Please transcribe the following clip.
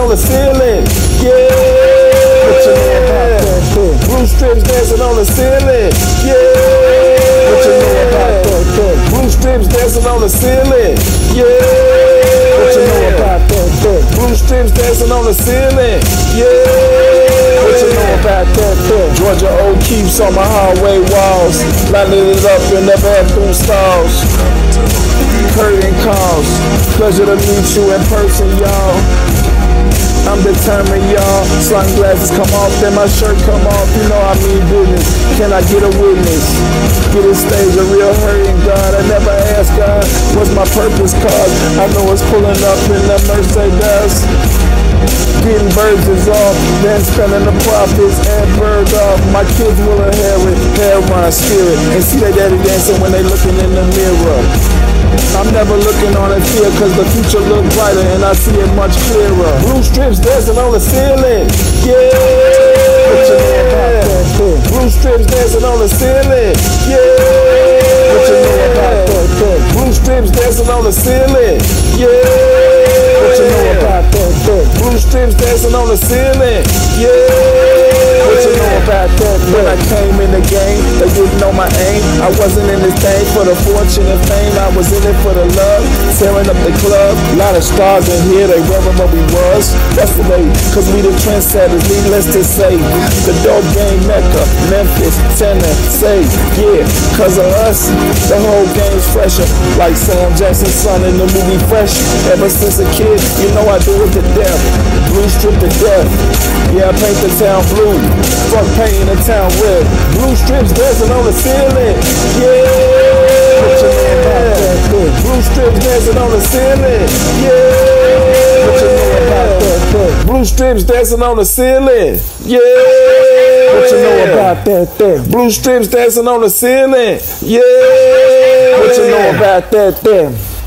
on the ceiling. Yeah. What you know about that thing? Blue strips dancing on the ceiling. Yeah. What you know about that thing? Blue strips dancing on the ceiling. Yeah. What you know about that thing? Blue strips dancing on the ceiling. Yeah. What you know about that thing? Georgia old keeps on my hallway walls, lining it up in the bathroom stalls. Curtain calls, pleasure to meet you in person, y'all. I'm determined, y'all. Sunglasses come off, then my shirt come off. You know I mean business. Can I get a witness? Get a stage, a real hurting God. I never asked God, what's my purpose? Cause I know it's pulling up in the Mercedes. Getting birds is off, then spending the profits and birds off. My kids will inherit HERON spirit and see their daddy dancing when they looking in the mirror. I'm never looking on a fear cause the future look brighter and I see it much clearer. Blue strips dancing on the ceiling. Yeah. What you know about that thing? Blue strips dancing on the ceiling. Yeah. What you know about that thing? Blue strips dancing on the ceiling. Yeah. What you know about that thing? Blue strips dancing on the ceiling. Yeah. What you know about that thing? When I came in the game, they didn't know my aim. I wasn't in this thing for the fortune and fame. I was in it for the love, tearing up the club. A lot of stars in here, they wearing what we was. That's the way, cause we the trendsetters, needless to say. The dope game Mecca, Memphis, Tennessee. Yeah, cause of us, the whole game's fresher. Like Sam Jackson's son in the movie Fresh. Ever since a kid, you know I do it to death. Blue strip to death. Yeah, I paint the town blue. Fuck painting the town red. Blue strips dancing on the ceiling. Yeah. What you know about that thing? Blue strips dancing on the ceiling. Yeah. What you know about that thing? Blue strips dancing on the ceiling. Yeah. What you know about that thing? Blue strips dancing on the ceiling. Yeah. What you know about that thing?